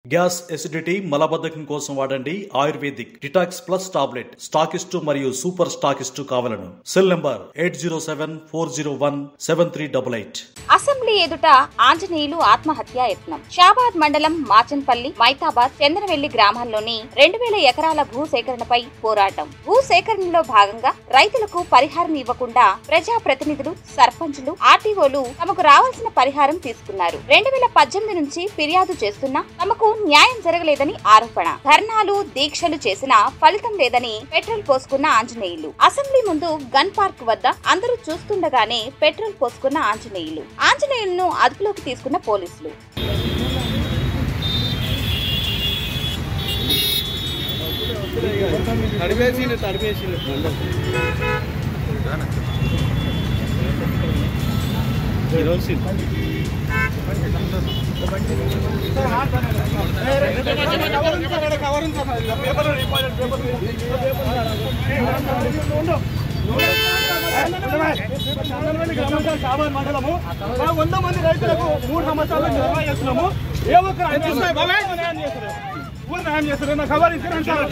Gas, acidity, మలబద్ధకం కోసం వాడండి ayurvedic detox plus tablet. Stockist మరియు సూపర్ స్టాకిస్టు కావలను. Cell number 8074017388. అసెంబ్లీ ఎదుట ఆంజనేయులు ఆత్మహత్యా యత్నం. షాబాద్ మండలం మాచన్పల్లి, మైతాబాద్, చంద్రవెల్లి గ్రామాల్లోని 2000 ఎకరాల భూసేకరణపై పోరాటం. భూసేకరణలో భాగంగా రైతులకు పరిహారం ఇవ్వకుండా ప్రజాప్రతినిధులు, సర్పంచులు, ఆర్టీఓలు తమకు రావాల్సిన పరిహారం తీసుకున్నారు. 2018 నుంచి ఫిర్యాదు చేస్తున్నా తమకు న్యాయం జరగలేదని ఆరోపణ. ధర్నాలు, దీక్షలు చేసినా ఫలితం లేదని పెట్రోల్ పోసుకున్న ఆంజనేయులు. అసెంబ్లీ ముందు గన్ పార్క్ వద్ద అందరూ చూస్తుండగానే పెట్రోల్ పోసుకున్న ఆంజనేయులను అదుపులోకి తీసుకున్న పోలీసులు. షాబాద్ మండలము 100 మంది రైతులకు 3 సంవత్సరాలు నిర్వహిస్తున్నాము. ఏ ఒక్క న్యాయం చేస్తారు. నాకు ఖబర్ ఇస్తాను సార్.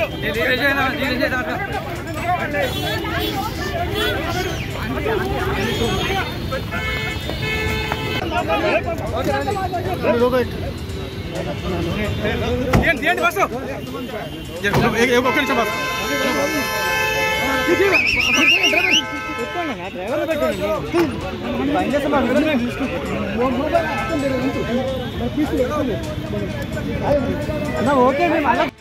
ఏంటి బస్ ఒక్క నిమిషం బస్ ఓకే